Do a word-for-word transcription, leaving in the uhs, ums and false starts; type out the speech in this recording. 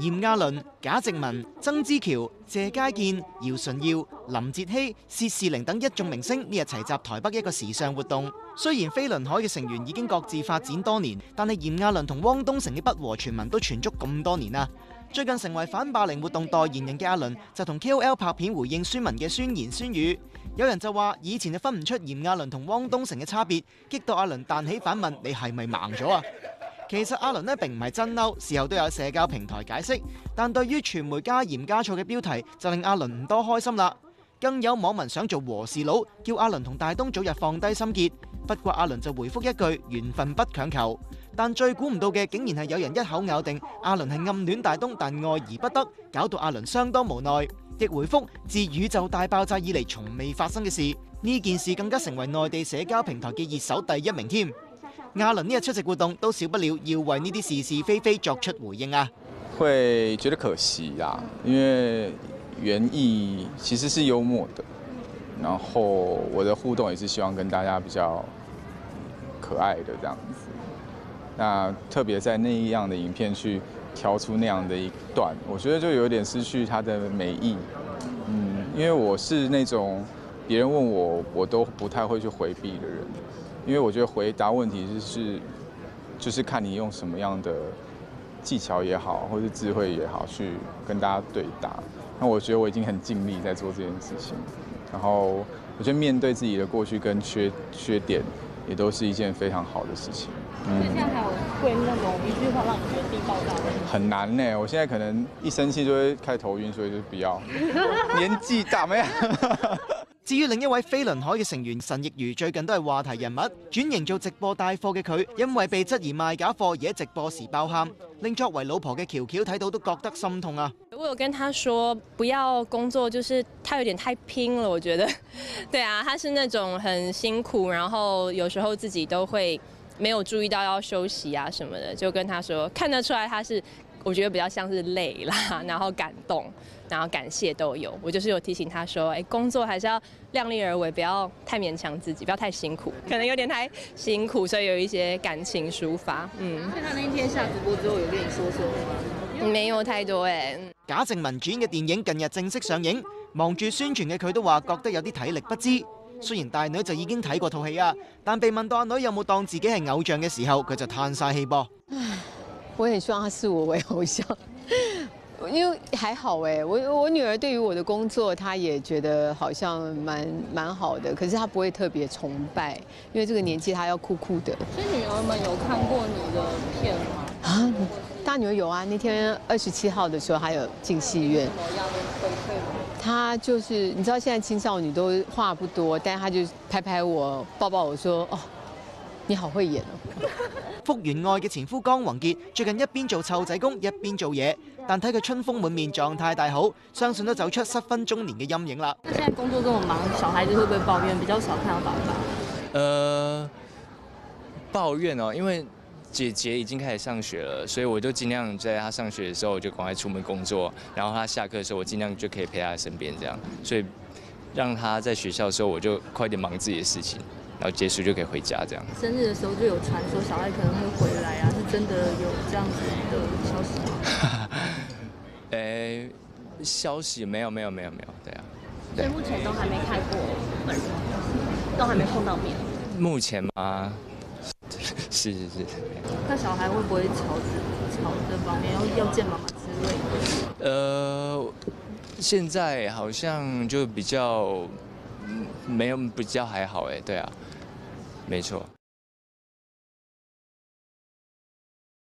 炎亞綸、賈靜雯、曾之喬、謝佳健、姚純耀、林哲熹、薛仕凌等一眾明星呢日齊集台北一個時尚活動。雖然飛輪海嘅成員已經各自發展多年，但係炎亞綸同汪東城嘅不和傳聞都傳足咁多年啦。最近成為反霸凌活動代言人嘅阿倫就同 K O L 拍片回應宣文嘅酸言酸語。有人就話以前就分唔出炎亞綸同汪東城嘅差別，激到阿倫彈起反問：你係咪盲咗啊？其實阿倫呢並唔係真嬲，事後都有社交平台解釋，但對於傳媒加鹽加醋嘅標題就令阿倫唔多開心啦。更有網民想做和事佬，叫阿倫同大東早日放低心結。不過阿倫就回覆一句：緣分不強求。但最估唔到嘅，竟然係有人一口咬定阿倫係暗戀大東，但愛而不得，搞到阿倫相當無奈。亦回覆自宇宙大爆炸以嚟從未發生嘅事，呢件事更加成為內地社交平台嘅熱搜第一名添。亞倫呢日出席活動，都少不了要為呢啲是是非非作出回應啊！ 會覺得可惜啦，因為原意其實是幽默的，然後我的互動也是希望跟大家比較可愛的這樣子。那特別在那樣的影片去挑出那樣的一段，我覺得就有點失去它的美意。嗯，因為我是那種別人問我，我都不太會去回避的人。因為我覺得回答問題就是，就是看你用什麼樣的技巧也好，或是智慧也好，去跟大家對答。那我覺得我已經很盡力在做這件事情。然後我覺得面對自己的過去跟缺缺點，也都是一件非常好的事情。 嗯。現在還有會那種一句話讓你覺得地爆炸的？ 很難呢，我現在可能一生氣就會開始頭暈，所以就不要。年紀大咩？ 至於另一位飛輪海嘅成員陳亦儒，最近都係話題人物，轉型做直播帶貨嘅佢，因為被質疑賣假貨而喺直播時爆喊，令作為老婆嘅喬喬睇到都覺得心痛啊！ 我有跟他說不要工作，就是他有點太拼了，我覺得，對啊，他是那種很辛苦，然後有時候自己都會沒有注意到要休息啊什麼的，就跟他說，看得出來他是。我覺得比較像是累啦，然後感動，然後感謝都有。我就是有提醒他說，哎，工作還是要量力而為，不要太勉強自己，不要太辛苦，可能有點太辛苦，所以有一些感情抒發。嗯。 所以他那天下直播之後有跟你說什麼嗎？ 沒有太多誒。 賈靜雯主演嘅電影近日正式上映，忙住宣傳嘅佢都話覺得有啲體力不支。雖然大女就已經睇過套戲啊，但被問到阿女有冇當自己係偶像嘅時候，佢就嘆晒氣噃。 我很希望他視我為偶像，因為還好哎，我我女兒對於我的工作，她也覺得好像蠻蠻好的，可是她不會特別崇拜，因為這個年紀她要酷酷的。 所以女兒們有看過你的片嗎？ 啊，大女兒有啊，那天二十七號的時候，她有進戲院。 什麼樣的回饋嗎？ 她就是你知道，現在青少女都話不多，但係她就拍拍我，抱抱我說，哦，你好會演哦。 福原愛嘅前夫江宏傑最近一邊做湊仔工一邊做嘢，但睇佢春風滿面，狀態大好，相信都走出失分中年嘅陰影啦。 那現在工作這麼忙，小孩子會不會抱怨？比較少看到爸爸。 呃，抱怨哦，因為姐姐已經開始上學了，所以我就盡量在她上學的時候，我就趕快出門工作，然後她下課的時候，我盡量就可以陪她身邊，這樣，所以讓她在學校的時候，我就快點忙自己的事情。然後結束就可以回家，這樣。 生日的時候就有傳說小孩可能會回來啊，是真的有這樣子的消息嗎？ 誒，消息沒有沒有沒有沒有，對啊。 所以目前都還沒看過本人，都還沒碰到面。 目前嗎？是是是。 那小孩會不會朝朝這方面要要見媽媽之類的？ 呃，現在好像就比較。沒有，比較還好哎，對啊，沒錯。